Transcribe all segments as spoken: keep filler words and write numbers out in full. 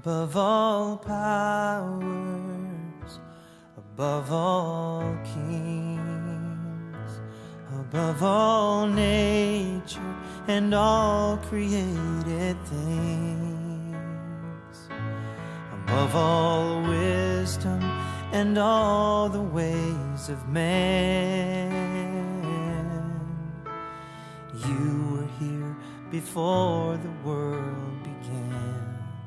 above all powers, above all kings, above all nature and all created things, above all wisdom and all the ways of man. You were here before the world began.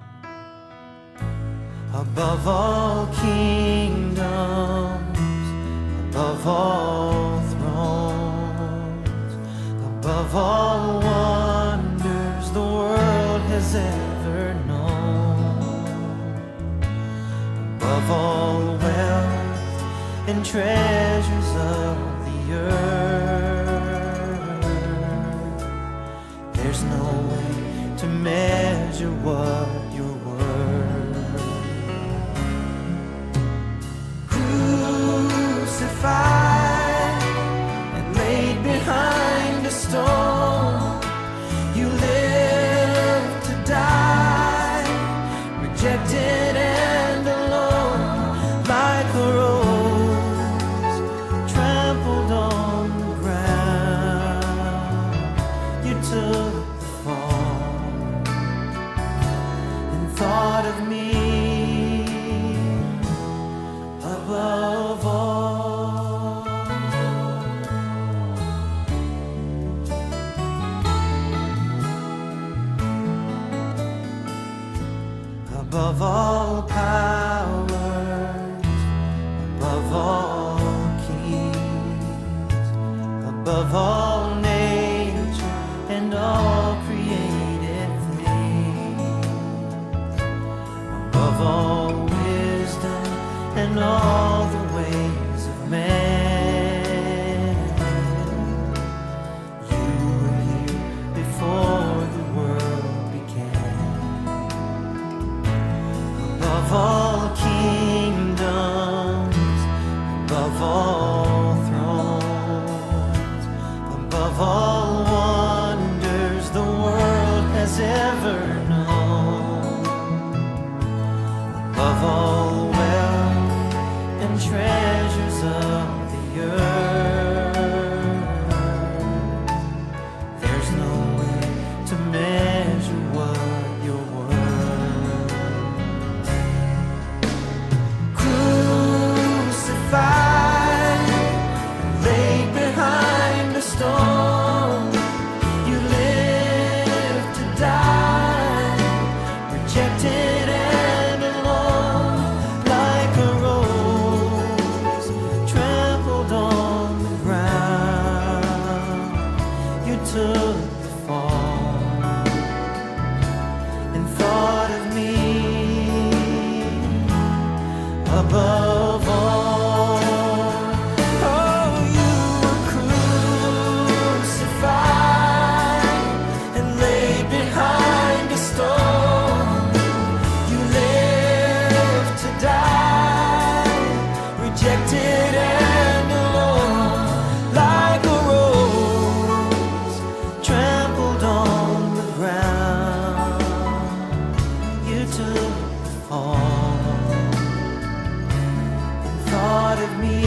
Above all kingdoms, above all thrones, above all wonders the world has ever known, above all wealth and treasures of the earth, there's no way to measure what you're worth. Crucified and laid behind a stone, you lived to die, rejected and alone, like a rose trampled on the ground. You took the fall and thought of me above all. Above all powers, above all kings, above all nature and all created things, above all wisdom and all the ways of man. You were here before the world began. Above all kingdoms, above all thrones, above all wonders the world has ever known, above all wealth and treasures of the earth, there's no way to measure what you're worth. Laid behind a stone, you lived to die, rejected and alone, like a rose trampled on the ground. You took the fall and thought of me above all. Rejected and alone, like a rose trampled on the ground. You took the fall and thought of me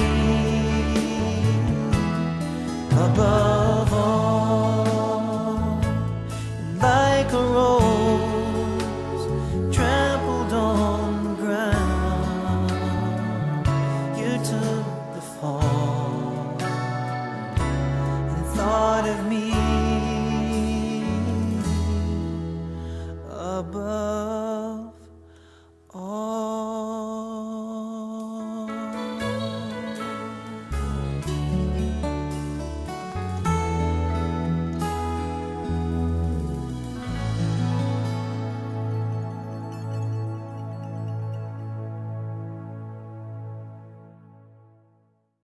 above all, like a rose trampled on the ground. You took the fall and thought of me above.